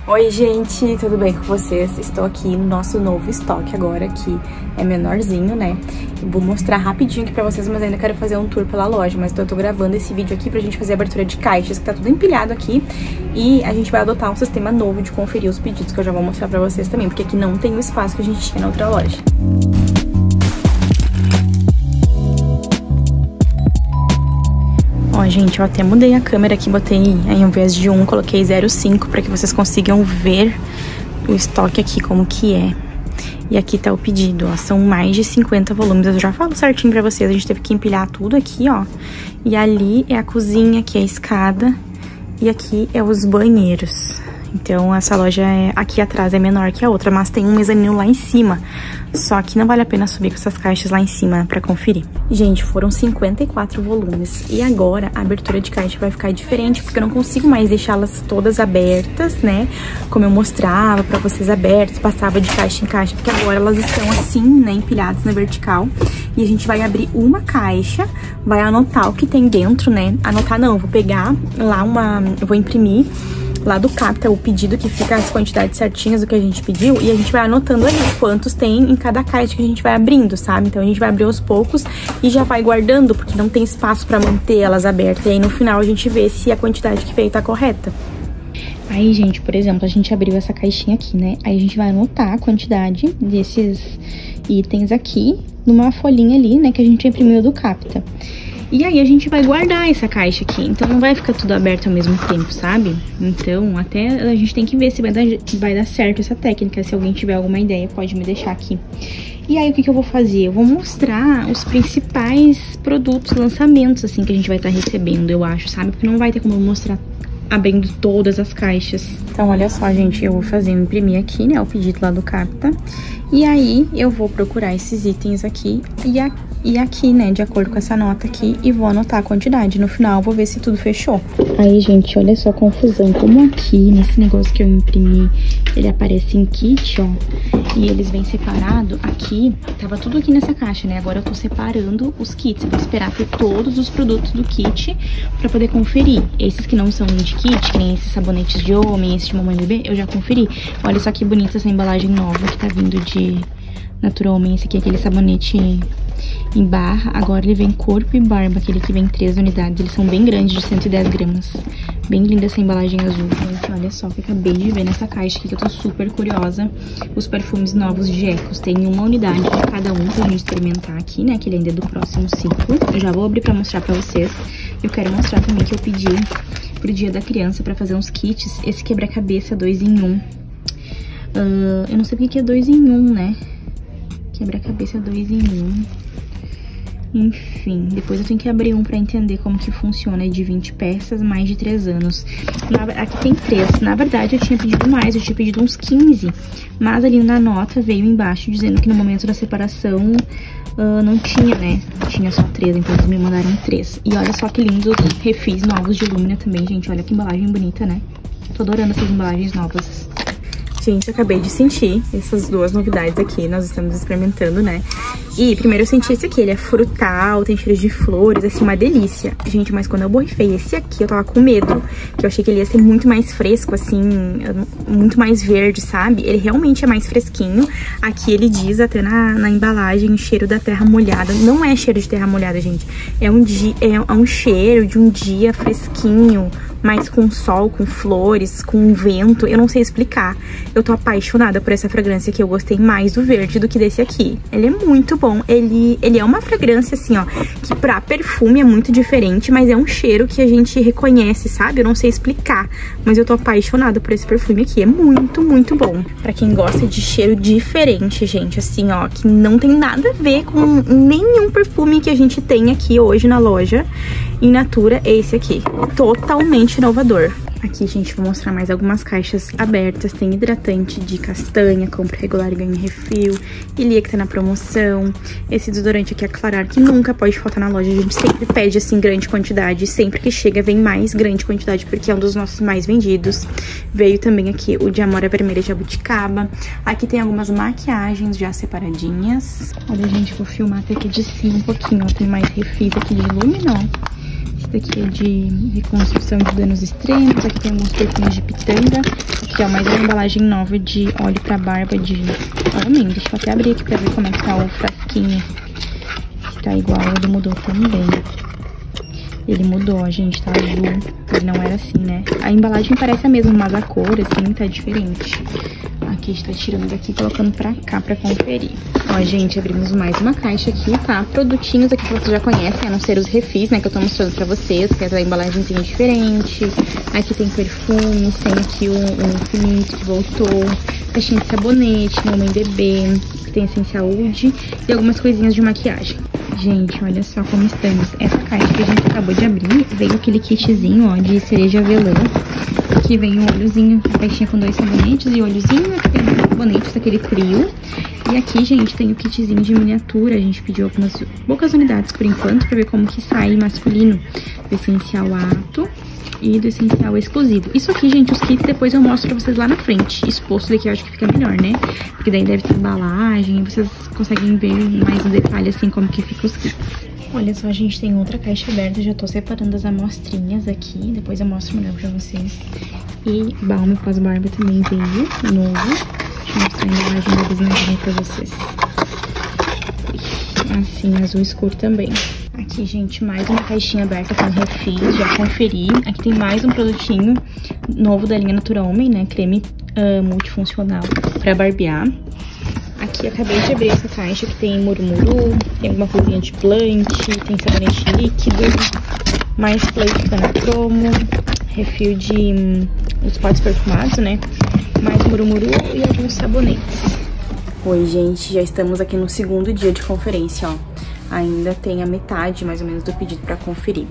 Oi gente, tudo bem com vocês? Estou aqui no nosso novo estoque agora, que é menorzinho, né? Eu vou mostrar rapidinho aqui pra vocês, mas ainda quero fazer um tour pela loja. Mas então eu tô gravando esse vídeo aqui pra gente fazer a abertura de caixas, que tá tudo empilhado aqui. E a gente vai adotar um sistema novo de conferir os pedidos, que eu já vou mostrar pra vocês também, porque aqui não tem o espaço que a gente tinha na outra loja. Ó, gente, eu até mudei a câmera aqui, botei, aí, ao invés de 1, coloquei 0,5 para que vocês consigam ver o estoque aqui, como que é. E aqui tá o pedido, ó, são mais de 50 volumes, eu já falo certinho pra vocês, a gente teve que empilhar tudo aqui, ó. E ali é a cozinha, aqui é a escada, e aqui é os banheiros. Então, essa loja aqui atrás é menor que a outra, mas tem um mezanino lá em cima. Só que não vale a pena subir com essas caixas lá em cima pra conferir. Gente, foram 54 volumes. E agora a abertura de caixa vai ficar diferente, porque eu não consigo mais deixá-las todas abertas, né? Como eu mostrava pra vocês abertas, passava de caixa em caixa. Porque agora elas estão assim, né, empilhadas na vertical. E a gente vai abrir uma caixa, vai anotar o que tem dentro, né? Anotar não, vou pegar lá eu vou imprimir lá do Capta o pedido, que fica as quantidades certinhas do que a gente pediu, e a gente vai anotando ali quantos tem em cada caixa que a gente vai abrindo, sabe? Então a gente vai abrir aos poucos e já vai guardando, porque não tem espaço pra manter elas abertas. E aí no final a gente vê se a quantidade que veio tá correta. Aí, gente, por exemplo, a gente abriu essa caixinha aqui, né? Aí a gente vai anotar a quantidade desses itens aqui numa folhinha ali, né, que a gente imprimiu do Capta. E aí a gente vai guardar essa caixa aqui, então não vai ficar tudo aberto ao mesmo tempo, sabe? Então até a gente tem que ver se vai dar certo essa técnica. Se alguém tiver alguma ideia, pode me deixar aqui. E aí o que eu vou fazer? Eu vou mostrar os principais produtos, lançamentos, assim, que a gente vai estar recebendo, eu acho, sabe? Porque não vai ter como eu mostrar abrindo todas as caixas. Então, olha só, gente, eu vou fazer, imprimir aqui, né, o pedido lá do Capta. E aí, eu vou procurar esses itens aqui e aqui, né, de acordo com essa nota aqui, e vou anotar a quantidade. No final, eu vou ver se tudo fechou. Aí, gente, olha só a confusão. Como aqui, nesse negócio que eu imprimi, ele aparece em kit, ó, e eles vêm separado, aqui, tava tudo aqui nessa caixa, né? Agora eu tô separando os kits. Eu vou esperar ter todos os produtos do kit pra poder conferir. Esses que não são de kit, que nem esses sabonetes de homem, esse de mamãe e bebê, eu já conferi. Olha só que bonita essa embalagem nova que tá vindo de Natura Homem. Esse aqui é aquele sabonete em barra. Agora ele vem corpo e barba, aquele que vem 3 unidades. Eles são bem grandes, de 110 gramas. Bem linda essa embalagem azul, gente. Olha só, que eu acabei de ver nessa caixa aqui, que eu tô super curiosa. Os perfumes novos de Ecos. Tem uma unidade de cada um pra gente experimentar aqui, né? Que ele ainda é do próximo ciclo. Eu já vou abrir pra mostrar pra vocês. Eu quero mostrar também que eu pedi pro Dia da Criança pra fazer uns kits. Esse quebra-cabeça 2 em 1. Eu não sei porque que é 2 em 1, né? Quebra-cabeça 2 em 1. Enfim, depois eu tenho que abrir um pra entender como que funciona. É de 20 peças, mais de 3 anos. Aqui tem 3. Na verdade, eu tinha pedido mais, eu tinha pedido uns 15. Mas ali na nota veio embaixo dizendo que no momento da separação não tinha, né? Tinha só 3, então eles me mandaram 3. E olha só que lindos refis novos de Lumina também, gente. Olha que embalagem bonita, né? Tô adorando essas embalagens novas. Gente, eu acabei de sentir essas duas novidades aqui, nós estamos experimentando, né? E primeiro eu senti esse aqui, ele é frutal, tem cheiro de flores, assim, uma delícia. Gente, mas quando eu borrifei esse aqui, eu tava com medo, que eu achei que ele ia ser muito mais fresco, assim, muito mais verde, sabe? Ele realmente é mais fresquinho. Aqui ele diz até na embalagem, cheiro da terra molhada. Não é cheiro de terra molhada, gente. É um cheiro de um dia fresquinho, mas com sol, com flores, com vento. Eu não sei explicar. Eu tô apaixonada por essa fragrância aqui. Eu gostei mais do verde do que desse aqui. Ele é muito bom. Ele é uma fragrância, assim, ó, que pra perfume é muito diferente, mas é um cheiro que a gente reconhece, sabe? Eu não sei explicar, mas eu tô apaixonada por esse perfume aqui. É muito, muito bom. Pra quem gosta de cheiro diferente, gente, assim, ó, que não tem nada a ver com nenhum perfume que a gente tem aqui hoje na loja em Natura, é esse aqui. Totalmente inovador. Aqui, gente, vou mostrar mais algumas caixas abertas. Tem hidratante de castanha, compra regular e ganha refil. Ilia, que tá na promoção. Esse desodorante aqui é Clarar, que nunca pode faltar na loja. A gente sempre pede, assim, grande quantidade. Sempre que chega, vem mais grande quantidade, porque é um dos nossos mais vendidos. Veio também aqui o de Amora Vermelha Jabuticaba. Aqui tem algumas maquiagens já separadinhas. Olha, gente, vou filmar até aqui de cima um pouquinho. Ó, tem mais refis aqui de Lumina, ó. Esse daqui é de reconstrução de danos extremos. Aqui tem alguns perfumes de pitanga. Aqui, ó, mais uma embalagem nova de óleo pra barba de homem. Deixa eu até abrir aqui pra ver como é que tá o frasquinho. Se tá igual, ele mudou também. Ele mudou, gente, tá azul. Ele não era assim, né? A embalagem parece a mesma, mas a cor, assim, tá diferente. Aqui a gente tá tirando daqui e colocando pra cá pra conferir. Ó, gente, abrimos mais uma caixa aqui, tá? Produtinhos aqui que vocês já conhecem, a não ser os refis, né? Que eu tô mostrando pra vocês, que é a embalagenzinha diferente. Aqui tem perfumes, tem aqui um Infinito que voltou. Caixinha de sabonete, Homem Bebê, tem Essencial Oud e algumas coisinhas de maquiagem. Gente, olha só como estamos. Essa caixa que a gente acabou de abrir, veio aquele kitzinho, ó, de cereja avelã. Aqui vem um olhozinho, a caixinha com 2 sabonetes e olhozinho. Aqui tem sabonetes daquele trio. E aqui, gente, tem o kitzinho de miniatura. A gente pediu algumas poucas unidades por enquanto, pra ver como que sai masculino. Do Essencial Ato e do Essencial Exclusivo. Isso aqui, gente, os kits depois eu mostro pra vocês lá na frente. Exposto daqui eu acho que fica melhor, né? Porque daí deve ter embalagem, vocês conseguem ver mais no detalhe, assim, como que fica os kits. Olha só, a gente tem outra caixa aberta, já tô separando as amostrinhas aqui, depois eu mostro melhor pra vocês. E balme pós-barba também veio, novo. Deixa eu mostrar a embalagem da vizinha pra vocês. Assim, azul escuro também. Aqui, gente, mais uma caixinha aberta com refis, já conferi. Aqui tem mais um produtinho novo da linha Natura Homem, né? Creme multifuncional pra barbear. Aqui, acabei de abrir essa caixa que tem murmuru, tem alguma coisinha de plant, tem sabonete líquido, mais plate da Natromo, refil de os potes perfumados, né? Mais murmuru e alguns sabonetes. Oi, gente, já estamos aqui no segundo dia de conferência, ó. Ainda tem a metade, mais ou menos, do pedido pra conferir.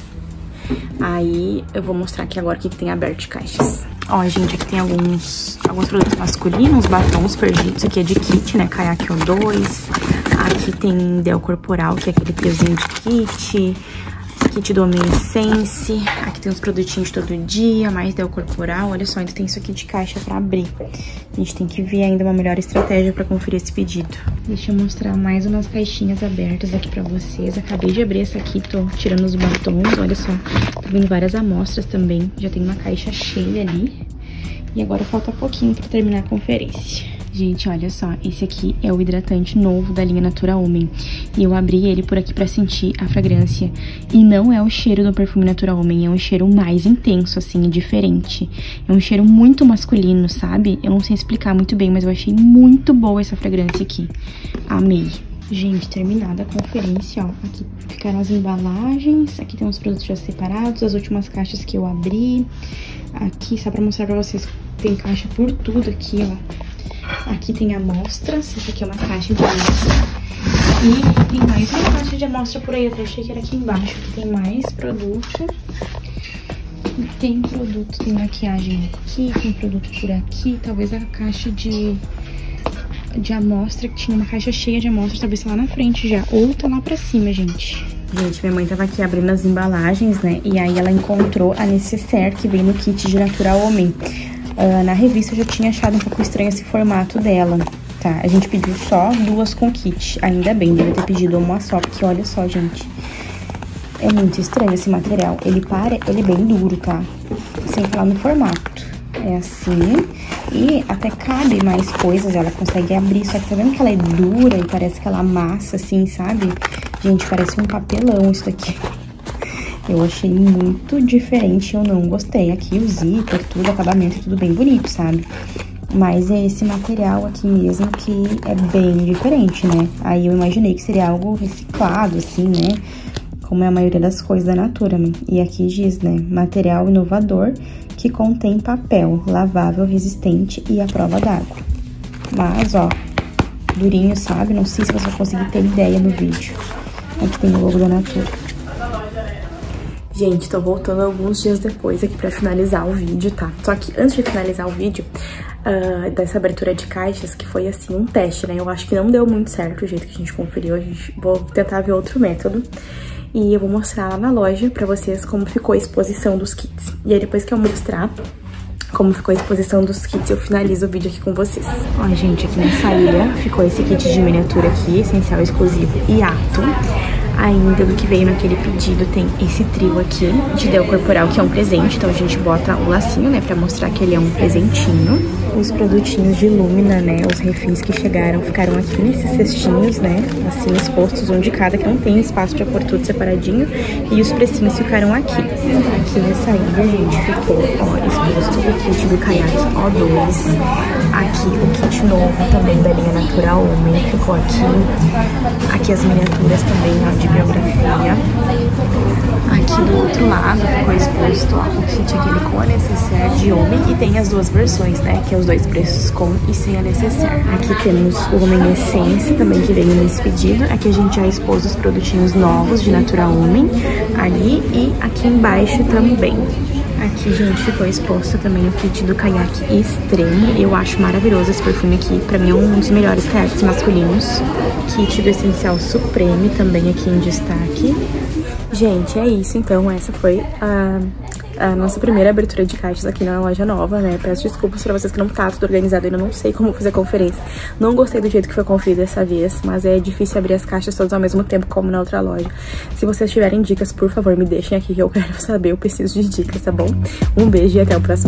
Aí, eu vou mostrar aqui agora o que tem aberto de caixas. Ó, gente, aqui tem alguns produtos masculinos, batons perdidos. Aqui é de kit, né? Kayak O2. Aqui tem Del Corporal, que é aquele triozinho de kit. Kit do Homem Essence. Aqui tem os produtinhos de todo dia, mais Del Corporal. Olha só, ainda tem isso aqui de caixa pra abrir. A gente tem que ver ainda uma melhor estratégia pra conferir esse pedido. Deixa eu mostrar mais umas caixinhas abertas aqui pra vocês. Acabei de abrir essa aqui, tô tirando os batons. Olha só, tá vindo várias amostras também. Já tem uma caixa cheia ali. E agora falta pouquinho pra terminar a conferência. Gente, olha só, esse aqui é o hidratante novo da linha Natura Homem. E eu abri ele por aqui pra sentir a fragrância. E não é o cheiro do perfume Natura Homem, é um cheiro mais intenso, assim, diferente. É um cheiro muito masculino, sabe? Eu não sei explicar muito bem, mas eu achei muito boa essa fragrância aqui. Amei. Gente, terminada a conferência, ó. Aqui ficaram as embalagens, aqui tem os produtos já separados, as últimas caixas que eu abri. Aqui, só pra mostrar pra vocês, tem caixa por tudo aqui, ó. Aqui tem amostras, essa aqui é uma caixa de amostra. E tem mais uma caixa de amostra por aí, eu achei que era aqui embaixo. Aqui tem mais produto. E tem produto, tem maquiagem aqui, tem produto por aqui. Talvez a caixa de amostra, que tinha uma caixa cheia de amostras, talvez tá lá na frente já. Ou tá lá pra cima, gente. Gente, minha mãe tava aqui abrindo as embalagens, né? E aí ela encontrou a necessaire que vem no kit de Natura Homem. Na revista eu já tinha achado um pouco estranho esse formato dela, tá? A gente pediu só 2 com kit, ainda bem, deve ter pedido uma só, porque olha só, gente. É muito estranho esse material, ele é bem duro, tá? Sem falar no formato. É assim, e até cabe mais coisas, ela consegue abrir, só que tá vendo que ela é dura e parece que ela amassa assim, sabe? Gente, parece um papelão isso daqui. Eu achei muito diferente, eu não gostei. Aqui o zíper, tudo, acabamento é tudo bem bonito, sabe? Mas é esse material aqui mesmo que é bem diferente, né? Aí eu imaginei que seria algo reciclado, assim, né? Como é a maioria das coisas da Natura, né? E aqui diz, né? Material inovador que contém papel lavável, resistente e à prova d'água. Mas, ó, durinho, sabe? Não sei se você vai conseguir ter ideia no vídeo. Aqui tem o logo da Natura. Gente, tô voltando alguns dias depois aqui pra finalizar o vídeo, tá? Só que antes de finalizar o vídeo dessa abertura de caixas, que foi assim, um teste, né? Eu acho que não deu muito certo o jeito que a gente conferiu, vou tentar ver outro método. E eu vou mostrar lá na loja pra vocês como ficou a exposição dos kits. E aí depois que eu mostrar como ficou a exposição dos kits, eu finalizo o vídeo aqui com vocês. Ó, gente, aqui na saída ficou esse kit de miniatura aqui, Essencial Exclusivo e Ato. Ainda do que veio naquele pedido, tem esse trio aqui de Deo Corporal, que é um presente. Então a gente bota o lacinho, né, pra mostrar que ele é um presentinho. Os produtinhos de Lumina, né, os refins que chegaram, ficaram aqui nesses cestinhos, né, assim, expostos um de cada, que não tem espaço pra pôr tudo separadinho. E os precinhos ficaram aqui. Aqui nessa ilha, gente, ficou, ó, exposto o kit do caiaque O2. Aqui o kit novo também da linha Natural Homem ficou aqui. Aqui as miniaturas também, ó, de biografia. Aqui do outro lado ficou exposto, ó, o kit aquele com a necessaire de homem. E tem as duas versões, né, que é os dois preços com e sem a necessaire. Aqui temos o Homem Essence também, que veio nesse pedido. Aqui a gente já expôs os produtinhos novos de Natural Homem ali, e aqui embaixo também. Aqui, gente, ficou exposto também o kit do caiaque Extremo. Eu acho maravilhoso esse perfume aqui. Pra mim é um dos melhores caiaques masculinos. Kit do Essencial Supreme também aqui em destaque. Gente, é isso. Então, essa foi a nossa primeira abertura de caixas aqui na loja nova, né? Peço desculpas pra vocês que não tá tudo organizado, ainda não sei como fazer a conferência. Não gostei do jeito que foi conferida dessa vez, mas é difícil abrir as caixas todas ao mesmo tempo, como na outra loja. Se vocês tiverem dicas, por favor, me deixem aqui que eu quero saber, eu preciso de dicas, tá bom? Um beijo e até o próximo.